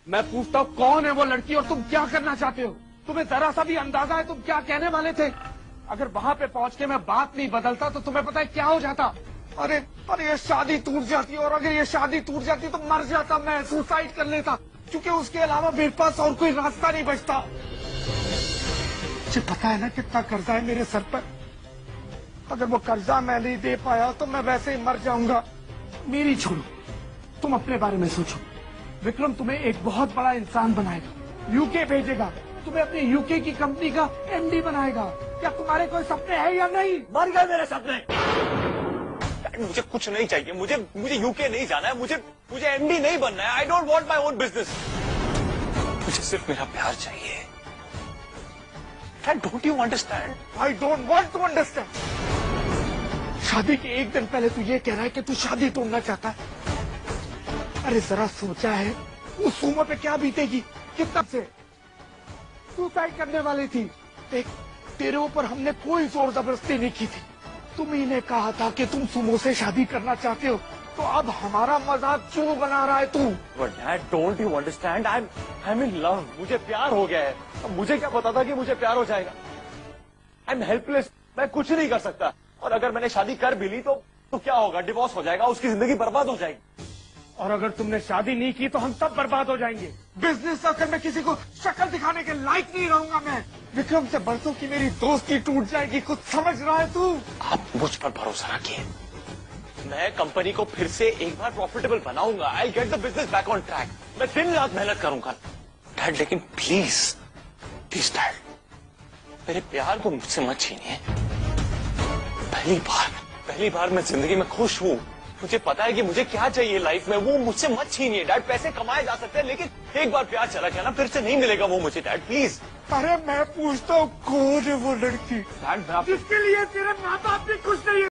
मैं पूछता हूँ कौन है वो लड़की और तुम क्या करना चाहते हो? तुम्हें जरा सा भी अंदाजा है तुम क्या कहने वाले थे? अगर वहाँ पे पहुँच के मैं बात नहीं बदलता तो तुम्हें पता है क्या हो जाता? अरे ये शादी टूट जाती और अगर ये शादी टूट जाती तो मर जाता, मैं सुसाइड कर लेता, क्योंकि उसके अलावा मेरे पास और कोई रास्ता नहीं बचता। मुझे पता है ना कितना कर्जा है मेरे सर पर। अगर वो कर्जा मैं नहीं दे पाया तो मैं वैसे ही मर जाऊंगा। मेरी छोड़ो, तुम अपने बारे में सोचो। विक्रम तुम्हें एक बहुत बड़ा इंसान बनाएगा, यूके भेजेगा, तुम्हें अपनी यूके की कंपनी का एमडी बनाएगा। क्या तुम्हारे कोई सपने हैं या नहीं? मर गए मेरे सपने। मुझे कुछ नहीं चाहिए, मुझे यूके नहीं जाना है, मुझे एमडी नहीं बनना है। I don't want my own business. मुझे सिर्फ मेरा प्यार चाहिए। Don't you understand? I don't want to understand. शादी के एक दिन पहले तू ये कह रहा है कि तू शादी तोड़ना चाहता है। अरे जरा सोचा है उस उम्र पे क्या बीतेगी? कितना से सुसाइड करने वाली थी। देख, तेरे ऊपर हमने कोई जोर जबरदस्ती नहीं की थी। तुम ही ने कहा था कि तुम सुमो से शादी करना चाहते हो, तो अब हमारा मजाक क्यों बना रहा है तू? Dad don't you understand? I am in love. मुझे प्यार हो गया है। अब मुझे क्या पता था कि मुझे प्यार हो जाएगा। I am helpless. मैं कुछ नहीं कर सकता। और अगर मैंने शादी कर भी ली तो क्या होगा? डिवोर्स हो जाएगा, उसकी जिंदगी बर्बाद हो जाएगी। और अगर तुमने शादी नहीं की तो हम सब बर्बाद हो जाएंगे। बिजनेस सर्कल में किसी को शक्ल दिखाने के लायक नहीं रहूंगा मैं। विक्रम से बरसों की मेरी दोस्ती टूट जाएगी, कुछ समझ रहा है तू? आप मुझ पर भरोसा रखिए, मैं कंपनी को फिर से एक बार प्रॉफिटेबल बनाऊंगा। I get the business back on track. मैं दिन रात मेहनत करूंगा डैड, लेकिन प्लीज डैड, मेरे प्यार को मुझसे मत छीनिए। पहली बार मैं जिंदगी में खुश हूँ। मुझे पता है कि मुझे क्या चाहिए लाइफ में, वो मुझसे मत छीनिए डैड। पैसे कमाए जा सकते हैं, लेकिन एक बार प्यार चला गया ना, फिर से नहीं मिलेगा वो मुझे डैड, प्लीज। अरे मैं पूछता हूँ कौन है वो लड़की डैड, जिसके लिए तेरे माँ बाप भी खुश नहीं है?